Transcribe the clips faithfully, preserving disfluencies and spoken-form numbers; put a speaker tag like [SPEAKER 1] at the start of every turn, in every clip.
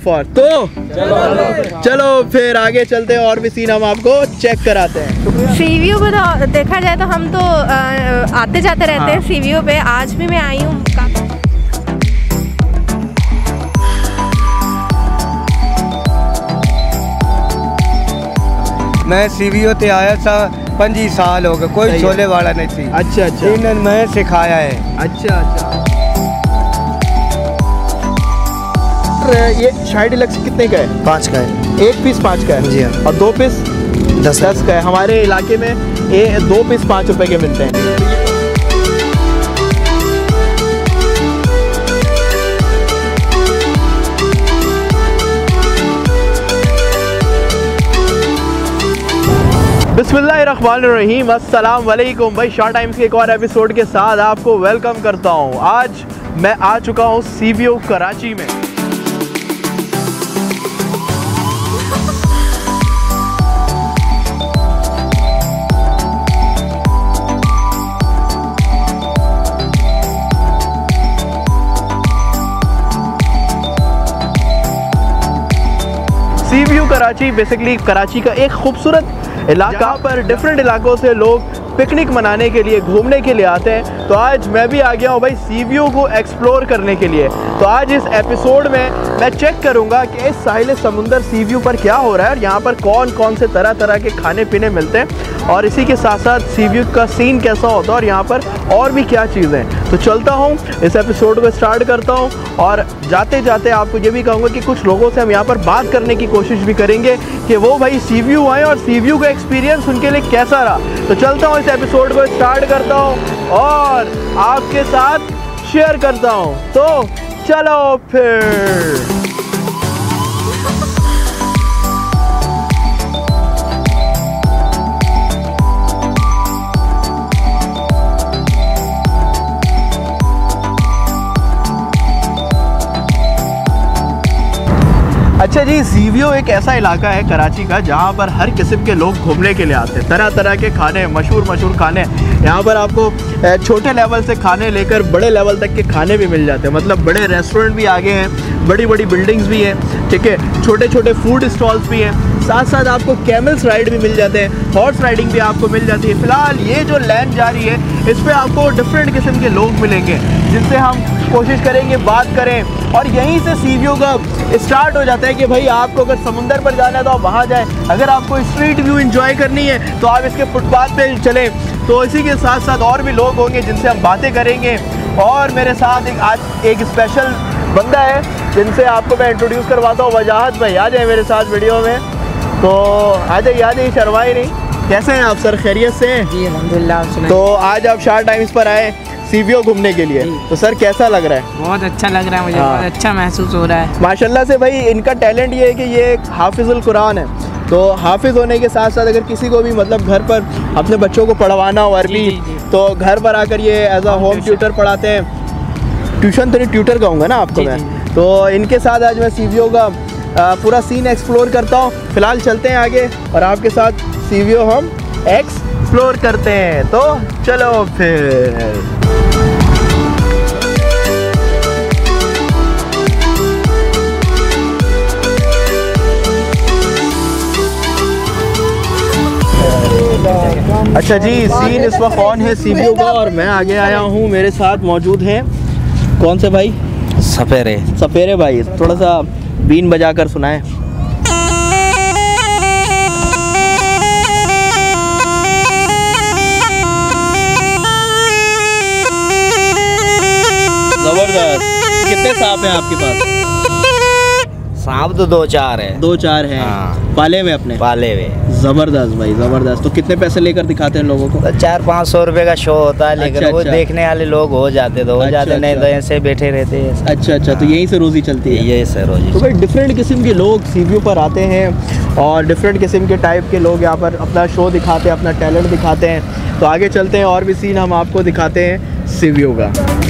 [SPEAKER 1] For. तो चलो चलो फिर आगे चलते हैं और भी सीन हम आपको चेक कराते हैं।
[SPEAKER 2] सी व्यू को तो देखा जाए तो हम तो आ, आते जाते रहते हैं सी व्यू पे। आज भी मैं आई हूँ।
[SPEAKER 3] मैं सी व्यू ते आया था पंजी साल हो गए, कोई छोले वाला नहीं थी।
[SPEAKER 1] अच्छा अच्छा,
[SPEAKER 3] इन्होंने मैं सिखाया है।
[SPEAKER 1] अच्छा अच्छा। ये शाही डिलक्स कितने का है?
[SPEAKER 4] पाँच का है।
[SPEAKER 1] एक पीस पाँच का है
[SPEAKER 4] जी हाँ।
[SPEAKER 1] और दो पीस
[SPEAKER 4] दस
[SPEAKER 1] दस का है। हमारे इलाके में ये दो पीस पाँच रुपए के मिलते हैं। बिस्मिल्लाहिर्रहमानिर्रहीम, अस्सलाम वालेकुम भाई। शॉर्ट टाइम्स के एक और एपिसोड के साथ आपको वेलकम करता हूं। आज मैं आ चुका हूं सी व्यू कराची में। Sea view Karachi basically Karachi का एक खूबसूरत इलाका पर डिफरेंट इलाकों से लोग पिकनिक मनाने के लिए, घूमने के लिए आते हैं। तो आज मैं भी आ गया हूँ भाई सी व्यू को एक्सप्लोर करने के लिए। तो आज इस एपिसोड में मैं चेक करूँगा कि इस साहिल समुंदर सी व्यू पर क्या हो रहा है और यहाँ पर कौन कौन से तरह तरह के खाने पीने मिलते हैं और इसी के साथ साथ सी व्यू का सीन कैसा होता है और यहाँ पर और भी क्या चीज़ें हैं। तो चलता हूँ, इस एपिसोड को स्टार्ट करता हूँ और जाते जाते आपको ये भी कहूँगा कि कुछ लोगों से हम यहाँ पर बात करने की कोशिश भी करेंगे कि वो भाई सी व्यू आए और सी व्यू का एक्सपीरियंस उनके लिए कैसा रहा। तो चलता हूँ, इस एपिसोड को स्टार्ट करता हूँ और आपके साथ शेयर करता हूँ। तो चलो फिर। अच्छा जी, सी व्यू एक ऐसा इलाका है कराची का जहाँ पर हर किस्म के लोग घूमने के लिए आते हैं। तरह तरह के खाने, मशहूर मशहूर खाने यहाँ पर आपको छोटे लेवल से खाने लेकर बड़े लेवल तक के खाने भी मिल जाते हैं। मतलब बड़े रेस्टोरेंट भी आगे हैं, बड़ी बड़ी बिल्डिंग्स भी हैं, ठीक है, छोटे छोटे फूड स्टॉल्स भी हैं। साथ साथ आपको कैमल्स राइड भी मिल जाते हैं, हॉर्स राइडिंग भी आपको मिल जाती है। फ़िलहाल ये जो लैंड जा रही है इस पर आपको डिफरेंट किस्म के लोग मिलेंगे जिनसे हम कोशिश करेंगे बात करें। और यहीं से सी व्यू का स्टार्ट हो जाता है कि भाई आपको अगर समुंदर पर जाना है तो आप वहाँ जाएँ, अगर आपको स्ट्रीट व्यू एंजॉय करनी है तो आप इसके फुटपाथ पे चलें। तो इसी के साथ साथ और भी लोग होंगे जिनसे हम बातें करेंगे। और मेरे साथ एक आज एक स्पेशल बंदा है जिनसे आपको मैं इंट्रोड्यूस करवाता हूँ। वजाहत भाई आ जाए मेरे साथ वीडियो में। तो आ जाइए आ जाइए, शर्माए नहीं। कैसे हैं आप सर, खैरियत से हैं?
[SPEAKER 4] जी अल्हम्दुलिल्लाह।
[SPEAKER 1] तो आज आप शॉर्ट टाइम्स पर आए सी व्यू घूमने के लिए, तो सर कैसा लग रहा है?
[SPEAKER 4] बहुत अच्छा लग रहा है मुझे, बहुत अच्छा महसूस हो रहा है
[SPEAKER 1] माशाल्लाह से। भाई इनका टैलेंट ये है कि ये एक हाफिजुल कुरान है। तो हाफिज होने के साथ साथ अगर किसी को भी मतलब घर पर अपने बच्चों को पढ़वाना हो अरबी, तो घर पर आकर ये एज अ होम ट्यूटर पढ़ाते हैं। ट्यूशन तो नहीं, ट्यूटर कहूँगा ना आपको मैं। तो इनके साथ आज मैं सी व्यू का पूरा सीन एक्सप्लोर करता हूँ। फिलहाल चलते हैं आगे और आपके साथ सी व्यू हम एक्सप्लोर करते हैं। तो चलो फिर। अच्छा जी, सीन इस वक्त ऑन है सी व्यू का और मैं आगे आया हूँ। मेरे साथ मौजूद हैं कौन से भाई?
[SPEAKER 4] सपेरे।
[SPEAKER 1] सपेरे भाई, थोड़ा सा बीन बजा कर सुनाए। जबरदस्त। कितने सांप हैं आपके पास?
[SPEAKER 4] सांप तो दो चार है।
[SPEAKER 1] दो चार हैं।
[SPEAKER 4] हाँ।
[SPEAKER 1] पाले में अपने?
[SPEAKER 4] पाले हुए।
[SPEAKER 1] जबरदस्त भाई, जबरदस्त। तो कितने पैसे लेकर दिखाते हैं लोगों को?
[SPEAKER 4] तो चार पाँच सौ रुपए का शो होता है, लेकिन
[SPEAKER 1] अच्छा,
[SPEAKER 4] वो
[SPEAKER 1] अच्छा।
[SPEAKER 4] देखने वाले लोग हो जाते तो हो
[SPEAKER 1] अच्छा,
[SPEAKER 4] जाते, नहीं
[SPEAKER 1] अच्छा।
[SPEAKER 4] तो ऐसे बैठे रहते हैं।
[SPEAKER 1] अच्छा अच्छा, तो यहीं से रोजी चलती है?
[SPEAKER 4] ये सर रोजी।
[SPEAKER 1] तो भाई डिफरेंट किस्म के लोग सी व्यू पर आते हैं और डिफरेंट किस्म के टाइप के लोग यहाँ पर अपना शो दिखाते हैं, अपना टैलेंट दिखाते हैं। तो आगे चलते हैं और भी सीन हम आपको दिखाते हैं सी व्यू का।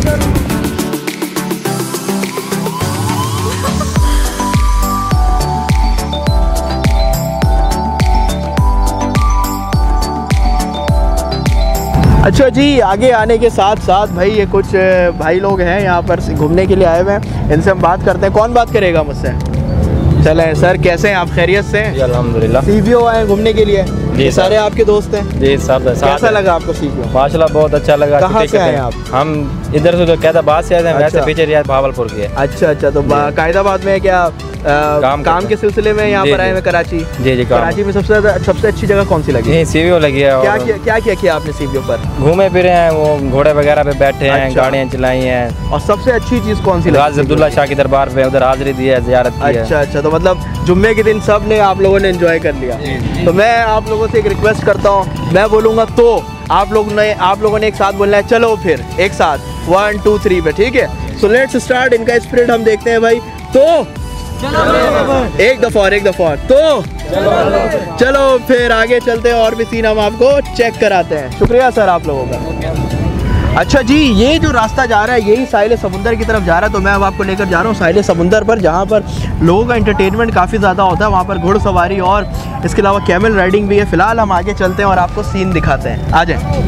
[SPEAKER 1] अच्छा जी, आगे आने के साथ साथ भाई ये कुछ भाई लोग हैं यहाँ पर घूमने के लिए आए हुए हैं, इनसे हम बात करते हैं। कौन बात करेगा मुझसे? चले सर, कैसे हैं आप? खैरियत से हैं?
[SPEAKER 5] अल्हम्दुलिल्लाह।
[SPEAKER 1] सीवीओ आए घूमने के लिए?
[SPEAKER 5] जी
[SPEAKER 1] सारे आपके दोस्त हैं?
[SPEAKER 5] जी सब।
[SPEAKER 1] कैसा लगा आपको सीवीओ?
[SPEAKER 5] माशाल्लाह बहुत अच्छा लगा।
[SPEAKER 1] कहाँ से आए आप?
[SPEAKER 5] हम इधर से तो कैदाबाद से आए हैं।
[SPEAKER 1] अच्छा।
[SPEAKER 5] वैसे पीछे रियाद भावलपुर की है।
[SPEAKER 1] अच्छा अच्छा, तो कायदाबाद में क्या आ,
[SPEAKER 5] काम
[SPEAKER 1] काम के सिलसिले में यहाँ पर आए हैं कराची?
[SPEAKER 5] जी जी।
[SPEAKER 1] कराची में सबसे ज्यादा सबसे अच्छी जगह कौन सी लगी?
[SPEAKER 5] यही सीवीओ लगी है।
[SPEAKER 1] क्या किया क्या किया किया आपने सीवीओ पर?
[SPEAKER 5] घूमे फिरे हैं, वो घोड़े वगैरह पे बैठे हैं,
[SPEAKER 1] अच्छा।
[SPEAKER 5] गाड़ियाँ चलाई हैं।
[SPEAKER 1] और सबसे अच्छी चीज कौन सी
[SPEAKER 5] गाजी
[SPEAKER 1] लगी?
[SPEAKER 5] अब्दुल्ला शाह की दरबार पे उधर हाजिरी दी है, ज़ियारत की है।
[SPEAKER 1] अच्छा अच्छा, तो मतलब जुम्मे के दिन सब ने आप लोगों ने एंजॉय कर लिया। तो मैं आप लोगों से एक रिक्वेस्ट करता हूँ, मैं बोलूँगा तो आप लोग ने आप लोगों ने एक साथ बोलना है। चलो फिर एक साथ वन टू थ्री पे, ठीक है? So let's start. इनका स्पिरिट हम देखते हैं भाई। तो एक दफा और एक दफा और तो चलो, चलो फिर आगे चलते हैं और भी सीन हम आपको चेक कराते हैं। शुक्रिया सर आप लोगों का। अच्छा जी, ये जो रास्ता जा रहा है यही साहिल समुंदर की तरफ जा रहा है। तो मैं अब आपको लेकर जा रहा हूँ साहिल समुंदर पर, जहाँ पर लोगों का एंटरटेनमेंट काफ़ी ज़्यादा होता है। वहाँ पर घुड़सवारी और इसके अलावा कैमल राइडिंग भी है। फ़िलहाल हम आगे चलते हैं और आपको सीन दिखाते हैं। आ जाए।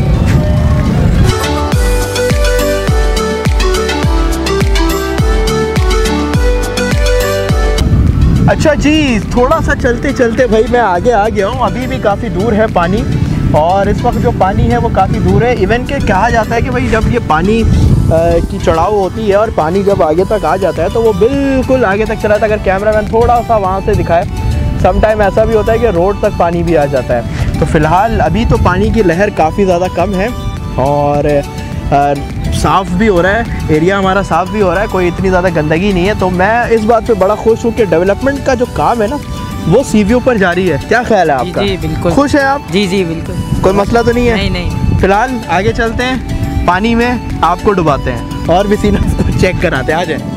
[SPEAKER 1] अच्छा जी, थोड़ा सा चलते चलते भाई मैं आगे आ गया हूँ। अभी भी काफ़ी दूर है पानी, और इस वक्त जो पानी है वो काफ़ी दूर है। इवन के कहा जाता है कि भाई जब ये पानी की चढ़ाव होती है और पानी जब आगे तक आ जाता है तो वो बिल्कुल आगे तक चला जाता है। अगर कैमरामैन थोड़ा सा वहाँ से दिखाए, सम टाइम ऐसा भी होता है कि रोड तक पानी भी आ जाता है। तो फ़िलहाल अभी तो पानी की लहर काफ़ी ज़्यादा कम है और साफ़ भी हो रहा है, एरिया हमारा साफ़ भी हो रहा है, कोई इतनी ज़्यादा गंदगी नहीं है। तो मैं इस बात पे बड़ा खुश हूँ कि डेवलपमेंट का जो काम है ना वो सीवीओ पर जारी है। क्या ख्याल है आपका?
[SPEAKER 6] जी बिल्कुल।
[SPEAKER 1] खुश हैं आप?
[SPEAKER 6] जी जी बिल्कुल।
[SPEAKER 1] कोई मसला तो नहीं है?
[SPEAKER 6] नहीं नहीं।
[SPEAKER 1] फिलहाल आगे चलते हैं, पानी में आपको डुबाते हैं और भी सीन आपको चेक कराते हैं। आ जाए।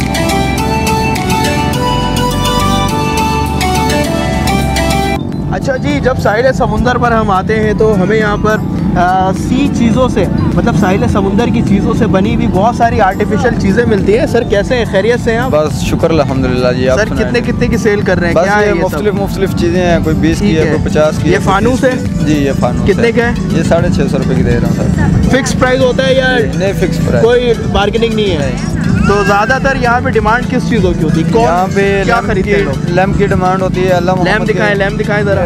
[SPEAKER 1] अच्छा जी, जब साहिल समुंदर पर हम आते हैं तो हमें यहाँ पर आ, सी चीज़ों से, मतलब साहिल समुंदर की चीज़ों से बनी हुई बहुत सारी आर्टिफिशियल चीज़ें मिलती हैं। सर कैसे हैं? खैरियत से हैं आप?
[SPEAKER 7] बस शुक्र अल्हम्दुलिल्लाह जी। आप
[SPEAKER 1] सर कितने कितने की सेल कर रहे हैं?
[SPEAKER 7] बस
[SPEAKER 1] क्या
[SPEAKER 7] ये
[SPEAKER 1] है ये
[SPEAKER 7] मुख्तलिफ मुख्तलिफ चीज़ें हैं, कोई बीस की है, कोई पचास की।
[SPEAKER 1] ये फानूस है?
[SPEAKER 7] जी ये फानूस।
[SPEAKER 1] कितने का है?
[SPEAKER 7] ये साढ़े छः सौ रुपये की दे रहा हूँ सर।
[SPEAKER 1] फिक्स प्राइस होता है या
[SPEAKER 7] नहीं? फिक्स प्राइस,
[SPEAKER 1] कोई बार्गेनिंग नहीं है। तो ज़्यादातर यहाँ पे डिमांड किस चीज़ों की होती है? कौन
[SPEAKER 7] यहाँ पे
[SPEAKER 1] क्या खरीदते हैं लोग?
[SPEAKER 7] लैम्प की डिमांड होती है। अल्लाह
[SPEAKER 1] लैम्प दिखाएं, लैम्प दिखाएं ज़रा।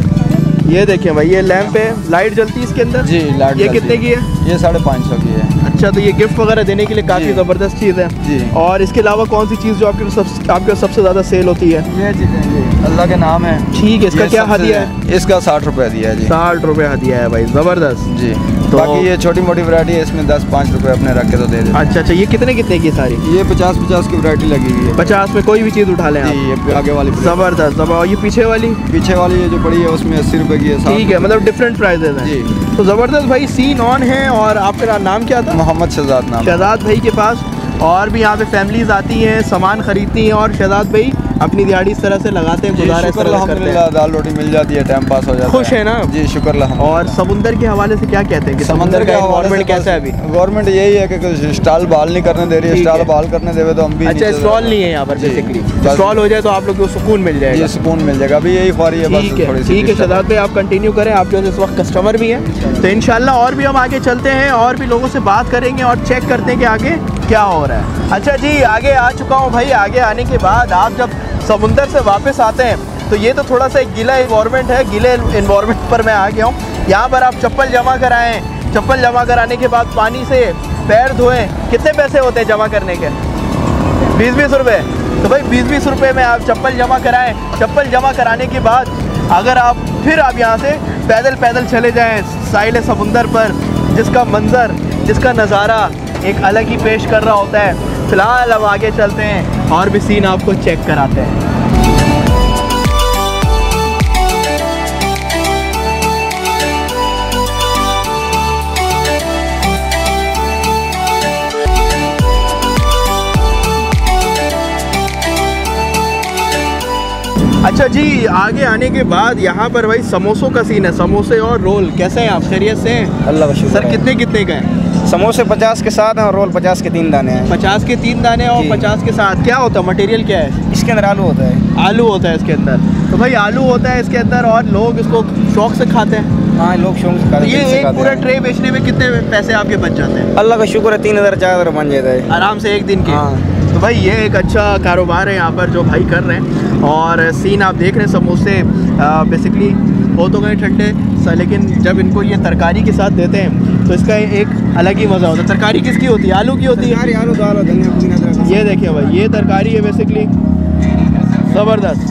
[SPEAKER 1] ये देखें भाई, ये लैंप है, लाइट जलती है इसके अंदर?
[SPEAKER 7] जी लाइट।
[SPEAKER 1] ये कितने की है?
[SPEAKER 7] ये साढ़े पाँच सौ की है।
[SPEAKER 1] अच्छा, तो ये गिफ्ट वगैरह देने के लिए काफ़ी ज़बरदस्त चीज़ है
[SPEAKER 7] जी।
[SPEAKER 1] और इसके अलावा कौन सी चीज़ जो आपके सब आपके सबसे ज़्यादा सेल होती है?
[SPEAKER 7] ये चीज़ें अल्लाह के नाम है।
[SPEAKER 1] ठीक है, इसका
[SPEAKER 7] ये
[SPEAKER 1] क्या
[SPEAKER 7] सबसे-
[SPEAKER 1] हदिया है?
[SPEAKER 7] इसका साठ रुपये दिया है जी।
[SPEAKER 1] साठ रुपये हदिया है भाई, ज़बरदस्त
[SPEAKER 7] जी।
[SPEAKER 1] तो-
[SPEAKER 7] बाकी ये छोटी मोटी वैरायटी है, इसमें दस पाँच रुपये अपने रख के तो दे देते।
[SPEAKER 1] अच्छा अच्छा, ये कितने कितने की सारी?
[SPEAKER 7] ये पचास पचास की वैरायटी लगी हुई है।
[SPEAKER 1] पचास में कोई भी चीज़ उठा लें आप?
[SPEAKER 7] जी ये आगे वाली प्लेट।
[SPEAKER 1] ज़बरदस्त ज़बरदस्त। ये पीछे वाली?
[SPEAKER 7] पीछे वाली ये जो बड़ी है उसमें अस्सी रुपए की है। साठ
[SPEAKER 1] ठीक है, मतलब डिफरेंट प्राइजेज हैं।
[SPEAKER 7] जी।
[SPEAKER 1] तो ज़बरदस्त भाई, सीन ऑन है। और आपका नाम क्या था?
[SPEAKER 7] मोहम्मद शहजाद नाम।
[SPEAKER 1] शहजाद भाई के पास और भी यहाँ पे फैमिलीज आती हैं, सामान खरीदती हैं और शहजाद भाई अपनी दिहाड़ी इस तरह से लगाते हैं, गुजारा इस तरह से करते
[SPEAKER 7] अल्हम्दुलिल्लाह, दाल रोटी मिल जाती है, टाइम पास हो जाता है।
[SPEAKER 1] खुश है ना?
[SPEAKER 7] जी शुक्र अल्हम्दुलिल्लाह।
[SPEAKER 1] और समुंदर के हवाले से क्या कहते हैं कि समुंदर का गवर्नमेंट कैसा है अभी?
[SPEAKER 7] गवर्नमेंट यही है कि स्टॉल बहाल नहीं करने दे रही है।
[SPEAKER 1] ठीक
[SPEAKER 7] स्टॉल
[SPEAKER 1] है।
[SPEAKER 7] बहाल करने देवे तो हम भी
[SPEAKER 1] अच्छा,
[SPEAKER 7] नीचे
[SPEAKER 1] स्टॉल नहीं है यहाँ पर?
[SPEAKER 7] जी।
[SPEAKER 1] बेसिकली
[SPEAKER 7] बस-
[SPEAKER 1] स्टॉल हो जाए तो आप लोग को सुकून मिल जाएगा।
[SPEAKER 7] ये सुकून मिल जाएगा। अभी यही ख्वारी है बस
[SPEAKER 1] ठीक है
[SPEAKER 7] थोड़ी सी।
[SPEAKER 1] ठीक है शहजाद भाई, आप कंटिन्यू करें, आपके पास इस वक्त कस्टमर भी हैं। तो इंशाल्लाह और भी हम आगे चलते हैं और भी लोगों से बात करेंगे और चेक करते हैं कि आगे क्या हो रहा है। अच्छा जी, आगे आ चुका हूँ भाई। आगे आने के बाद आप जब समुंदर से वापस आते हैं तो ये तो थोड़ा सा एक गीला इन्वायरमेंट है, गीले इन्वायरमेंट पर मैं आ गया हूँ। यहाँ पर आप चप्पल जमा कराएँ, चप्पल जमा कराने के बाद पानी से पैर धोएं। कितने पैसे होते हैं जमा करने के? बीस बीस रुपये। तो भाई बीस बीस रुपये में आप चप्पल जमा कराएं। चप्पल जमा कराने के बाद अगर आप फिर आप यहाँ से पैदल पैदल चले जाएं साहिल समुंदर पर, जिसका मंज़र, जिसका नज़ारा एक अलग ही पेश कर रहा होता है। फ़िलहाल अब आगे चलते हैं और भी सीन आपको चेक कराते हैं। अच्छा जी, आगे आने के बाद यहाँ पर भाई समोसों का सीन है, समोसे और रोल। कैसे हैं आप? खैरियत से हैं?
[SPEAKER 3] अल्लाह का शुक्र
[SPEAKER 1] सर
[SPEAKER 3] है।
[SPEAKER 1] कितने कितने का है?
[SPEAKER 3] समोसे पचास के साथ हैं और रोल पचास के तीन दाने हैं।
[SPEAKER 1] पचास के तीन दाने और
[SPEAKER 3] जी।
[SPEAKER 1] पचास के साथ क्या होता है? मटेरियल क्या है?
[SPEAKER 3] इसके अंदर आलू होता है।
[SPEAKER 1] आलू होता है इसके अंदर। तो भाई आलू होता है इसके अंदर और लोग इसको शौक से खाते हैं।
[SPEAKER 3] हाँ लोग शौक से
[SPEAKER 1] तो
[SPEAKER 3] खाते
[SPEAKER 1] ये
[SPEAKER 3] हैं, दिल से
[SPEAKER 1] एक
[SPEAKER 3] खाते
[SPEAKER 1] पूरा
[SPEAKER 3] हैं।
[SPEAKER 1] ट्रे बेचने में कितने पैसे आपके बच जाते हैं?
[SPEAKER 3] अल्लाह का शुक्र है, तीन हज़ार चार हज़ार बन जाता है
[SPEAKER 1] आराम से एक दिन के।
[SPEAKER 3] हाँ।
[SPEAKER 1] तो भाई ये एक अच्छा कारोबार है यहाँ पर जो भाई कर रहे हैं। और सीन आप देख रहे हैं समोसे बेसिकली हो तो गए ठंडे, लेकिन जब इनको ये तरकारी के साथ देते हैं तो इसका एक अलग ही मज़ा होता है। तरकारी किसकी होती है? आलू की होती है।
[SPEAKER 3] आलू दाल और धनिया पुदीना अदरक।
[SPEAKER 1] ये देखिए भाई, ये तरकारी है बेसिकली, ज़बरदस्त।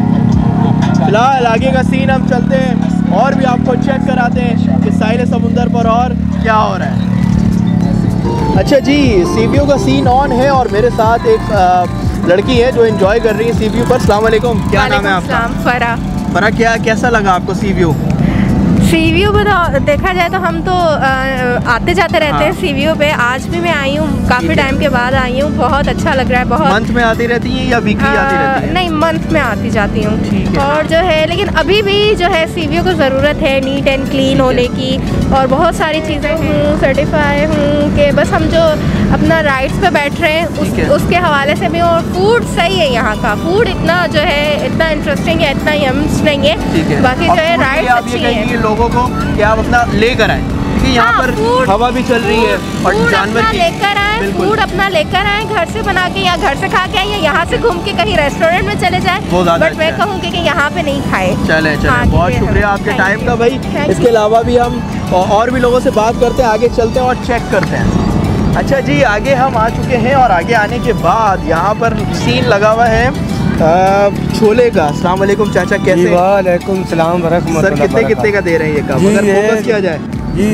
[SPEAKER 1] फिलहाल आगे का सीन हम चलते हैं और भी आपको चेक कराते हैं कि साहिल समुंदर पर और क्या हो रहा है। अच्छा जी, सी वी ओ का सीन ऑन है और मेरे साथ एक आ, लड़की है जो एंजॉय कर रही है सी वी ओ पर। अस्सलाम वालेकुम, क्या नाम है आपका?
[SPEAKER 2] फरा।
[SPEAKER 1] फरा, क्या कैसा लगा आपको सी वी ओ?
[SPEAKER 2] सी वी ओ पर देखा जाए तो हम तो आ, आते जाते रहते
[SPEAKER 1] हाँ।
[SPEAKER 2] हैं सी वी ओ पे। आज भी मैं आई हूँ, काफ़ी टाइम के बाद आई हूँ, बहुत अच्छा लग रहा है। बहुत
[SPEAKER 1] मंथ में आती रहती है या वीकली आती रहती है?
[SPEAKER 2] नहीं, मंथ में आती जाती हूँ।
[SPEAKER 1] ठीक है।
[SPEAKER 2] और जो है, लेकिन अभी भी जो है सी वी ओ को ज़रूरत है नीट एंड क्लीन होने की, और बहुत सारी चीज़ें हूँ सर्टिफाई हूँ कि बस हम जो अपना राइट्स पे बैठ रहे हैं उस, उसके हवाले से भी। और फूड सही है, यहाँ का फूड इतना जो है इतना इंटरेस्टिंग है, इतना यम्स नहीं है। बाकी जो है राइट्स अच्छी है
[SPEAKER 1] लोगों को कि आप अपना लेकर आए, क्योंकि यहाँ
[SPEAKER 2] हाँ,
[SPEAKER 1] पर हवा भी चल रही है और जानवर की
[SPEAKER 2] लेकर आए, फूड अपना लेकर आए, घर से बना के या घर से खा के आए या यहाँ से घूम के कहीं रेस्टोरेंट में चले जाए। बट मैं कहूँगी कि यहाँ पे नहीं खाए।
[SPEAKER 1] चले चले हाँ, बहुत शुक्रिया आपके टाइम का भाई। इसके अलावा भी हम और भी लोगों से बात करते हैं, आगे चलते हैं और चेक करते हैं। अच्छा जी, आगे हम आ चुके हैं और आगे आने के बाद यहाँ पर सीन लगा हुआ है छोले का। अस्सलाम वालेकुम चाचा, कैसे?
[SPEAKER 3] वालेकुम सलाम व रहमतुल्लाह।
[SPEAKER 1] सर कितने कितने का दे रहे हैं ये कप, अगर फोकस किया जाए?
[SPEAKER 3] जी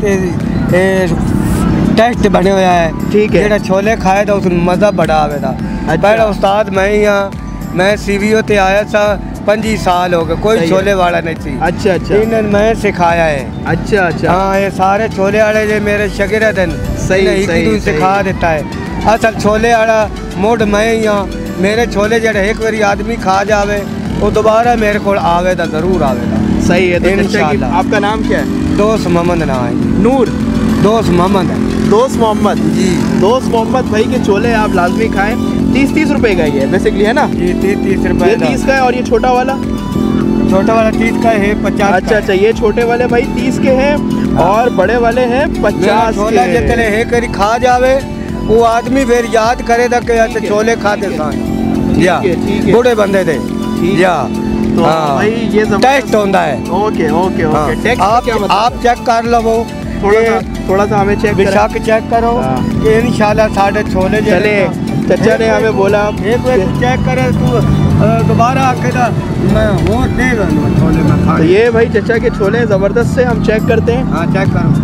[SPEAKER 3] ये टेस्ट बने हुआ है।
[SPEAKER 1] ठीक है।
[SPEAKER 3] जेड़ा छोले खाए था उसमें मज़ा बड़ा आवे था।
[SPEAKER 1] अच्छा।
[SPEAKER 3] पहला उस्ताद मैं ही हाँ, मैं सी वी ओ ते आया था, पंजी साल हो गए, कोई छोले वाला नहीं थी।
[SPEAKER 1] अच्छा अच्छा।
[SPEAKER 3] इन्होंने मैं सिखाया है।
[SPEAKER 1] अच्छा अच्छा।
[SPEAKER 3] हाँ, ये सारे छोले वाले जो मेरे शागिर्द हैं,
[SPEAKER 1] सही सही
[SPEAKER 3] सिखा देता है। असल छोले वाला मोड मैं ही हाँ, मेरे छोले जड़े एक बारी आदमी खा जावे वो दोबारा मेरे को आवेगा, जरूर आवेगा।
[SPEAKER 1] सही है। तो इंशाल्लाह। आपका नाम क्या है?
[SPEAKER 3] दोस्त मोहम्मद नाम है।
[SPEAKER 1] नूर?
[SPEAKER 3] दोस्त मोहम्मद है।
[SPEAKER 1] दोस्त मोहम्मद
[SPEAKER 3] जी।
[SPEAKER 1] दोस्त मोहम्मद भाई के छोले आप लाजमी खाएं। तीस तीस रुपए का ये बेसिकली है ना?
[SPEAKER 3] जी, तीस तीस रुपए।
[SPEAKER 1] ये तीस का है और ये छोटा वाला?
[SPEAKER 3] छोटा वाला तीस का है, पचास।
[SPEAKER 1] अच्छा अच्छा, ये छोटे वाले भाई तीस के हैं और बड़े वाले हैं पचास के।
[SPEAKER 3] जितने है करी खा जावे वो आदमी फिर याद करे था कि छोले खाते या बूढ़े बंदे थे या
[SPEAKER 1] तो भाई ये
[SPEAKER 3] टेस्ट होता है।
[SPEAKER 1] Okay okay okay. टेस्ट
[SPEAKER 3] आप
[SPEAKER 1] क्या मतलब?
[SPEAKER 3] आप चेक कर लो, वो
[SPEAKER 1] थोड़ा सा थोड़ा सा हमें चेक
[SPEAKER 3] बेशक चेक करो कि इंशाल्लाह साढ़े छोले
[SPEAKER 1] चले। चाचा ने हमें बोला
[SPEAKER 3] एक बार चेक करे तू दोबारा आके ना मैं वो दे छोले में खा।
[SPEAKER 1] तो ये भाई चाचा के छोले ज़बरदस्त से हम चेक करते हैं।
[SPEAKER 3] हाँ चेक करो।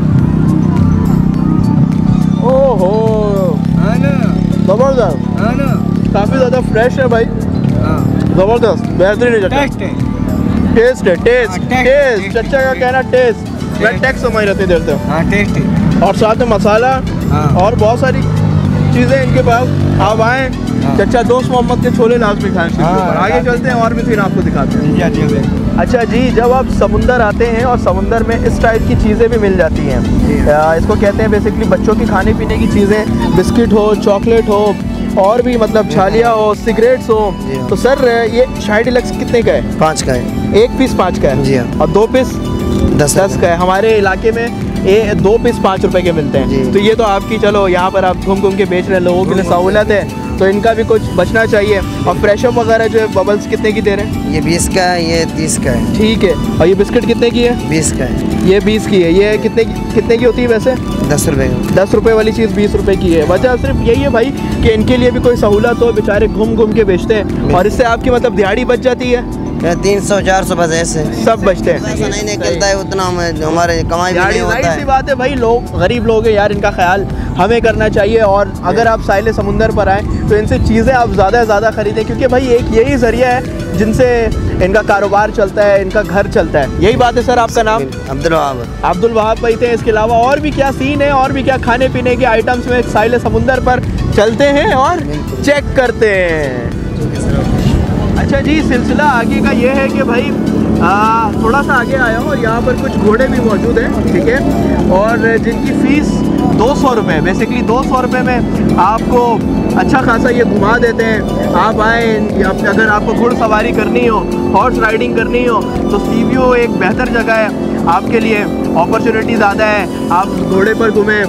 [SPEAKER 1] ओहो
[SPEAKER 3] है ना,
[SPEAKER 1] ज़बरदस्त
[SPEAKER 3] है ना,
[SPEAKER 1] काफ़ी ज़्यादा फ्रेश है भाई।
[SPEAKER 3] हाँ
[SPEAKER 1] ज़बरदस्त बेहतरीन है।
[SPEAKER 3] टेस्ट है,
[SPEAKER 1] टेस्ट है टेस्ट
[SPEAKER 3] हाँ,
[SPEAKER 1] टेस्ट।
[SPEAKER 3] टेस्ट।
[SPEAKER 1] चाचा का कहना टेस्ट, मैं टैक्स समझ रहते देर तक।
[SPEAKER 3] हाँ टेस्ट है।
[SPEAKER 1] और साथ में मसाला
[SPEAKER 3] हाँ।
[SPEAKER 1] और बहुत सारी चीज़ें इनके पास। आप आएँ,
[SPEAKER 3] हाँ।
[SPEAKER 1] चाचा दोस्त मोहम्मद के छोले लाजमी खाएं।
[SPEAKER 3] हाँ,
[SPEAKER 1] आगे चलते हैं और भी फिर आपको दिखाते हैं।
[SPEAKER 3] जी जी।
[SPEAKER 1] अच्छा जी, जब आप समुंदर आते हैं और समुंदर में इस टाइप की चीज़ें भी मिल जाती हैं। आ, इसको कहते हैं बेसिकली बच्चों की खाने पीने की चीज़ें, बिस्किट हो, चॉकलेट हो और भी मतलब छालियाँ हो, सिगरेट्स हो। तो सर ये शाही डिलक्स कितने का है?
[SPEAKER 6] पाँच का है।
[SPEAKER 1] एक पीस पाँच का है
[SPEAKER 6] जी हाँ।
[SPEAKER 1] और दो पीस
[SPEAKER 6] दस
[SPEAKER 1] दस का है। हमारे इलाके में ये दो पीस पाँच रुपए के मिलते हैं। तो ये तो आपकी चलो यहाँ पर आप घूम घूम के बेच रहे हैं, लोगों के लिए सहूलत है, तो इनका भी कुछ बचना चाहिए। और फ्रेशअप वगैरह जो है बबल्स कितने की दे रहे हैं?
[SPEAKER 6] ये बीस का है, ये तीस का है।
[SPEAKER 1] ठीक है। और ये बिस्किट कितने की है?
[SPEAKER 6] बीस का है।
[SPEAKER 1] ये बीस की है। ये कितने की कितने की होती है वैसे?
[SPEAKER 6] दस रुपए का।
[SPEAKER 1] दस रुपए वाली चीज़ बीस रुपए की है। वजह सिर्फ यही है भाई कि इनके लिए भी कोई सहूलत हो, बेचारे घूम घूम के बेचते हैं और इससे आपकी मतलब दिहाड़ी बच जाती है।
[SPEAKER 6] तीन सौ चार सौ बस ऐसे
[SPEAKER 1] सब बचते हैं।
[SPEAKER 6] ऐसा नहीं निकलता है उतना, हमें हमारे कमाई भी नहीं होता
[SPEAKER 1] जाहिर सी
[SPEAKER 6] है।
[SPEAKER 1] बात है भाई, लोग गरीब लोग हैं यार, इनका ख्याल हमें करना चाहिए। और अगर आप साहिल समुंदर पर आएँ तो इनसे चीज़ें आप ज़्यादा से ज़्यादा ख़रीदें, क्योंकि भाई एक यही ज़रिया है जिनसे इनका कारोबार चलता है, इनका घर चलता है। यही बात है। सर आपका नाम?
[SPEAKER 6] अब्दुल वहाब।
[SPEAKER 1] अब्दुल वहाब भाई थे। इसके अलावा और भी क्या सीन है, और भी क्या खाने पीने के आइटम्स में साहिल समुंदर पर चलते हैं और चेक करते हैं। अच्छा जी, सिलसिला आगे का ये है कि भाई आ, थोड़ा सा आगे आया हूँ और यहाँ पर कुछ घोड़े भी मौजूद हैं, ठीक है, और जिनकी फ़ीस दो सौ रुपये बेसिकली दो सौ रुपये में आपको अच्छा खासा ये घुमा देते हैं। आप आए, अगर आपको घुड़सवारी करनी हो, हॉर्स राइडिंग करनी हो, तो सी वी ओ एक बेहतर जगह है आपके लिए। अपॉर्चुनिटी ज़्यादा है, आप घोड़े पर घूमें,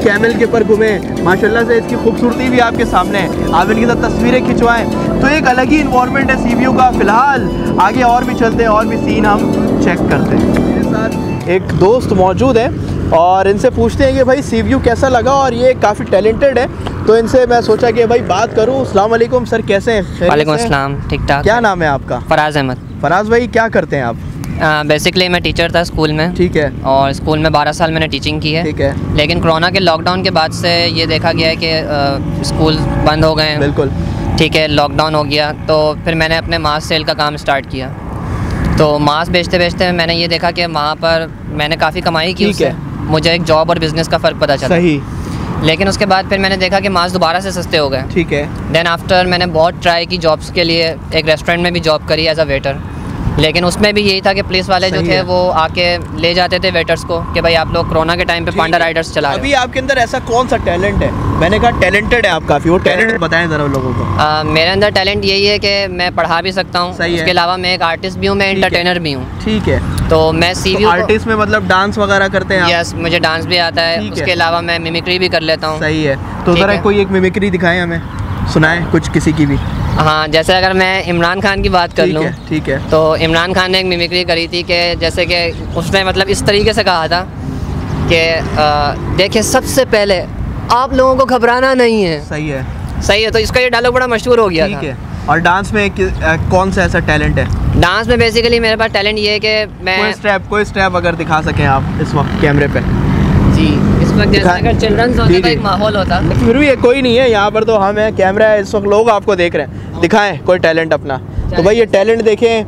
[SPEAKER 1] कैमल के ऊपर घूमें, माशाल्लाह से इसकी खूबसूरती भी आपके सामने है, आप इनके साथ तस्वीरें खिंचवाएं, तो एक अलग ही इन्वायरमेंट है सी व्यू का। फ़िलहाल आगे और भी चलते हैं और भी सीन हम चेक करते हैं। मेरे साथ एक दोस्त मौजूद है और इनसे पूछते हैं कि भाई सी व्यू कैसा लगा, और ये काफ़ी टैलेंटेड है, तो इनसे मैं सोचा कि भाई बात करूँ। अस्सलाम वालेकुम सर, कैसे हैं?
[SPEAKER 8] वालेकुम अस्सलाम, ठीक ठाक।
[SPEAKER 1] क्या नाम है आपका?
[SPEAKER 8] फराज अहमद।
[SPEAKER 1] फराज भाई क्या करते हैं आप?
[SPEAKER 8] बेसिकली uh, मैं टीचर था स्कूल में।
[SPEAKER 1] ठीक है।
[SPEAKER 8] और स्कूल में बारह साल मैंने टीचिंग की है।
[SPEAKER 1] ठीक है।
[SPEAKER 8] लेकिन कोरोना के लॉकडाउन के बाद से ये देखा गया है कि uh, स्कूल बंद हो गए हैं।
[SPEAKER 1] बिल्कुल।
[SPEAKER 8] ठीक है, लॉकडाउन हो गया तो फिर मैंने अपने मास्क सेल का काम स्टार्ट किया। तो मास्क बेचते बेचते मैंने ये देखा कि वहाँ पर मैंने काफ़ी कमाई की उससे, मुझे एक जॉब और बिज़नेस का फ़र्क पता चला।
[SPEAKER 1] सही।
[SPEAKER 8] लेकिन उसके बाद फिर मैंने देखा कि मास्क दोबारा से सस्ते हो गए।
[SPEAKER 1] ठीक है।
[SPEAKER 8] देन आफ्टर मैंने बहुत ट्राई की जॉब्स के लिए, एक रेस्टोरेंट में भी जॉब करी एज अ वेटर, लेकिन उसमें भी यही था कि पुलिस वाले जो थे वो आके ले जाते थे वेटर्स को कि भाई आप लोग कोरोना के टाइम पे पांडा राइडर्स चला रहे हो।
[SPEAKER 1] अभी आपके अंदर ऐसा कौन सा टैलेंट है? मैंने कहा टैलेंटेड है आप काफ़ी, वो टैलेंट बताएं ज़रा लोगों को।
[SPEAKER 8] आ, मेरे अंदर टैलेंट यही है कि मैं पढ़ा भी सकता हूँ, उसके अलावा मैं एक आर्टिस्ट भी हूँ, मैं एंटरटेनर भी हूँ।
[SPEAKER 1] ठीक है।
[SPEAKER 8] तो मैं सी व्यू
[SPEAKER 1] आर्टिस्ट में मतलब डांस वगैरह करते हैं?
[SPEAKER 8] यस, मुझे डांस भी आता है, उसके अलावा मैं मिमिक्री भी कर लेता हूँ।
[SPEAKER 1] सही है, तो ज़रा कोई एक मिमिक्री दिखाएं हमें, सुनाएं कुछ किसी की भी।
[SPEAKER 8] हाँ, जैसे अगर मैं इमरान खान की बात कर लूँ,
[SPEAKER 1] ठीक है,
[SPEAKER 8] तो इमरान खान ने एक मिमिक्री करी थी कि जैसे कि उसने मतलब इस तरीके से कहा था कि देखिए सबसे पहले आप लोगों को घबराना नहीं है।
[SPEAKER 1] सही है।
[SPEAKER 8] सही है, तो इसका ये डायलॉग बड़ा मशहूर हो गया।
[SPEAKER 1] ठीक है। और डांस में कि, आ, कौन सा ऐसा टैलेंट है?
[SPEAKER 8] डांस में बेसिकली मेरे पास टैलेंट ये है कि मैं
[SPEAKER 1] कोई स्टेप कोई स्टेप अगर दिखा सकें आप इस वक्त कैमरे पे।
[SPEAKER 8] जी, इस वक्त जैसे अगर चिल्ड्रंस होता तो एक माहौल होता,
[SPEAKER 1] फिर भी कोई नहीं है यहाँ पर, तो हम हैं, कैमरा है, इस वक्त लोग आपको देख रहे हैं, दिखाएं कोई टैलेंट अपना। तो भाई ये टैलेंट देखें।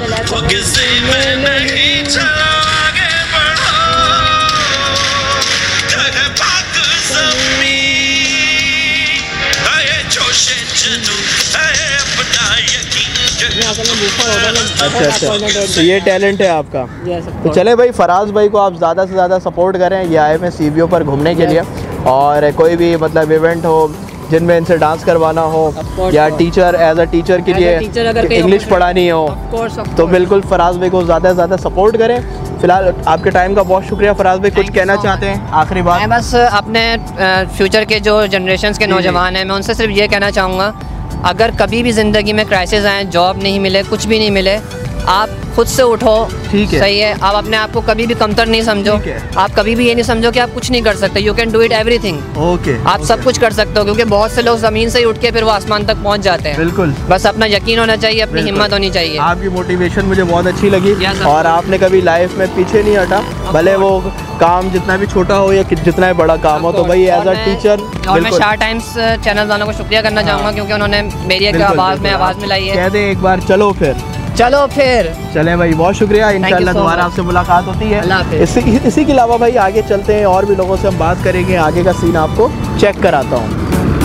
[SPEAKER 1] अच्छा अच्छा, तो ये टैलेंट है आपका। तो चले भाई, फराज भाई को आप ज़्यादा से ज़्यादा सपोर्ट करें, ये आए हैं सी व्यू पर घूमने के लिए, और कोई भी मतलब इवेंट हो जिनमें इनसे डांस करवाना हो या टीचर एज अ टीचर के लिए इंग्लिश पढ़ानी हो, तो बिल्कुल फराज भाई को ज़्यादा से ज़्यादा सपोर्ट करें। फिलहाल आपके टाइम का बहुत शुक्रिया फराज भाई, कुछ कहना चाहते हैं आखिरी बात?
[SPEAKER 8] मैं बस अपने फ्यूचर के जो जनरेशंस के नौजवान हैं, मैं उनसे सिर्फ ये कहना चाहूँगा, अगर कभी भी ज़िंदगी में क्राइसिस आए, जॉब नहीं मिले, कुछ भी नहीं मिले, आप खुद से उठो।
[SPEAKER 1] ठीक है।
[SPEAKER 8] सही है, आप अपने आप को कभी भी कमतर नहीं समझो, आप कभी भी ये नहीं समझो कि आप कुछ नहीं कर सकते। You can do it everything.
[SPEAKER 1] Okay,
[SPEAKER 8] आप सब कुछ कर सकते हो, क्योंकि बहुत से लोग ज़मीन से ही उठ के फिर वो आसमान तक पहुंच जाते हैं।
[SPEAKER 1] बिल्कुल,
[SPEAKER 8] बस अपना यकीन होना चाहिए, अपनी हिम्मत होनी चाहिए।
[SPEAKER 1] आपकी मोटिवेशन मुझे बहुत अच्छी लगी, और आपने कभी लाइफ में पीछे नहीं हटा, भले वो काम जितना भी छोटा हो या जितना भी बड़ा काम हो। तो भाई एज अ टीचर,
[SPEAKER 8] और मैं शाह टाइम्स चैनल वालों को शुक्रिया करना चाहूँगा, क्योंकि उन्होंने मेरी एक आवाज़ में आवाज़ मिलाई है।
[SPEAKER 1] कह दे एक बार चलो फिर
[SPEAKER 8] चलो फिर
[SPEAKER 1] चले भाई, बहुत शुक्रिया। इंशाल्लाह दोबारा आपसे मुलाकात होती है। इसी इसी के अलावा भाई आगे चलते हैं, और भी लोगों से हम बात करेंगे, आगे का सीन आपको चेक कराता हूँ।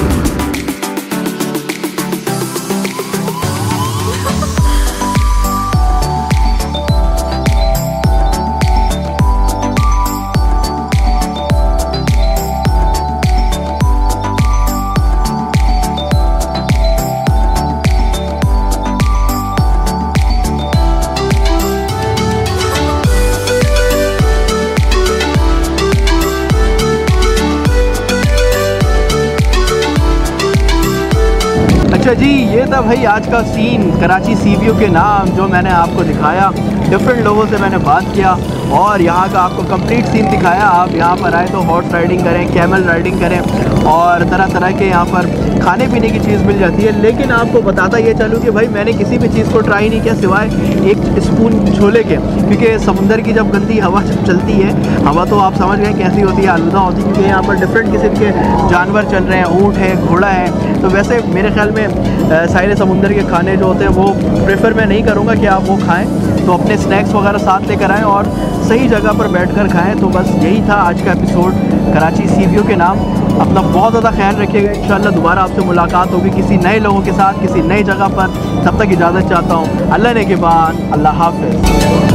[SPEAKER 1] अच्छा जी, ये था भाई आज का सीन कराची सी व्यू के नाम, जो मैंने आपको दिखाया। डिफरेंट लोगों से मैंने बात किया और यहाँ का आपको कंप्लीट सीन दिखाया। आप यहाँ पर आए तो हॉर्स राइडिंग करें, कैमल राइडिंग करें, और तरह तरह के यहाँ पर खाने पीने की चीज़ मिल जाती है। लेकिन आपको बताता ये चलूँ कि भाई मैंने किसी भी चीज़ को ट्राई नहीं किया सिवाय एक स्पून छोले के, क्योंकि समुंदर की जब गंदी हवा चलती है, हवा तो आप समझ गए कैसी होती है, आलूदा होती है, क्योंकि यहाँ पर डिफरेंट किस्म के जानवर चल रहे हैं, ऊँट है, घोड़ा है। तो वैसे मेरे ख्याल में सारे समुंदर के खाने जो होते हैं वो प्रेफर मैं नहीं करूँगा कि आप वो खाएँ। तो अपने स्नैक्स वगैरह साथ लेकर आएँ और सही जगह पर बैठकर खाएँ। तो बस यही था आज का एपिसोड कराची सी व्यू के नाम। अपना बहुत ज़्यादा ख्याल रखिएगा। इंशाल्लाह दोबारा आपसे मुलाकात होगी किसी नए लोगों के साथ, किसी नई जगह पर। तब तक इजाज़त चाहता हूँ। अल्लाह ने के बाद, अल्लाह हाफ़िज़।